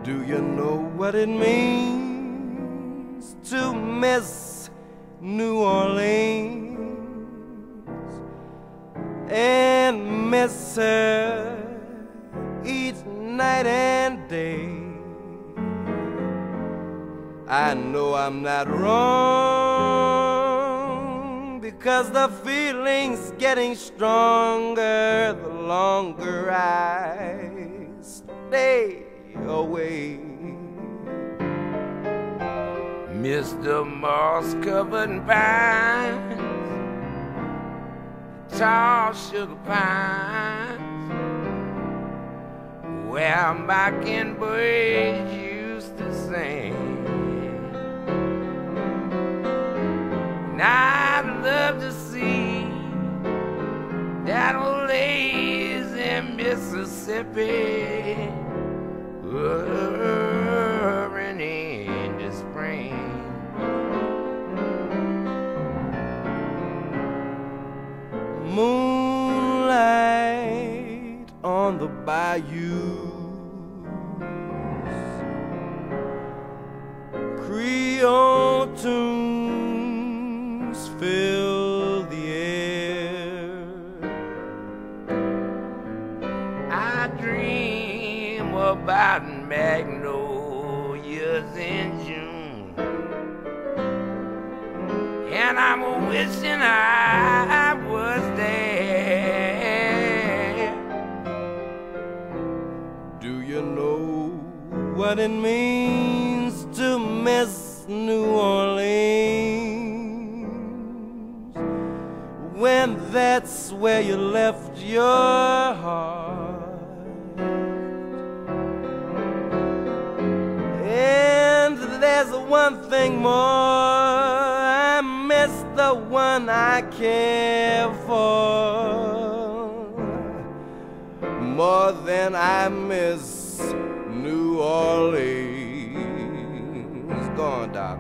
Do you know what it means to miss New Orleans and miss her each night and day? I know I'm not wrong, because the feeling's getting stronger the longer I stay away. Mr. Moss-covered pines, tall sugar pines, where mockingbirds used to sing. And I'd love to see that old lazy Mississippi whirring in the spring. Moonlight on the bayous, Creole tunes fill the air. I dream about magnolias in June, and I'm wishing I was there. Do you know what it means to miss New Orleans, when that's where you left your heart? And there's one thing more, I miss the one I care for more than I miss New Orleans. Go on, Doc.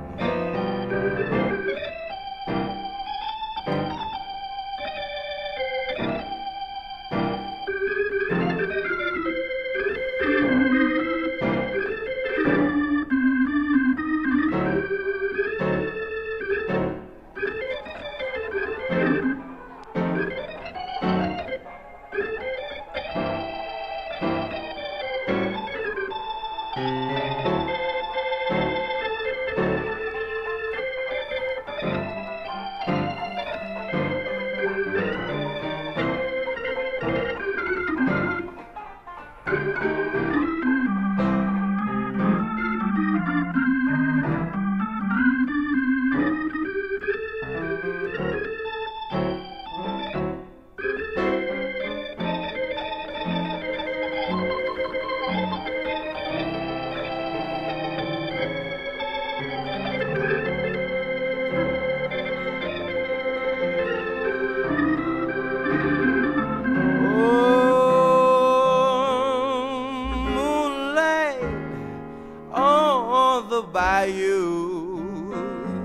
The bayous,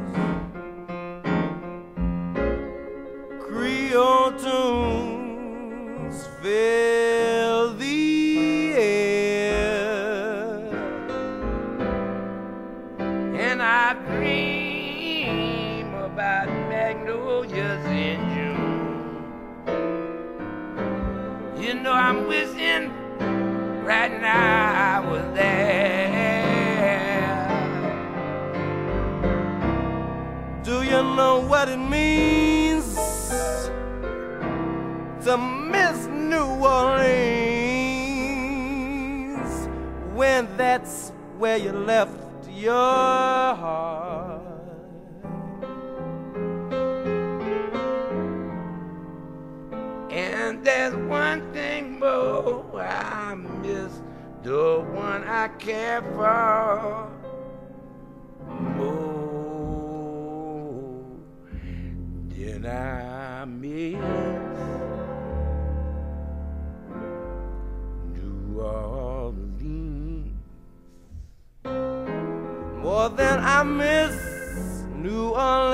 Creole tunes fill the air, And I dream about magnolias in June. You know, I'm wishing right now I was there. Do you know what it means to miss New Orleans, when that's where you left your heart? And there's one thing more, I miss the one I care for more than I miss New Orleans. More than I miss New Orleans.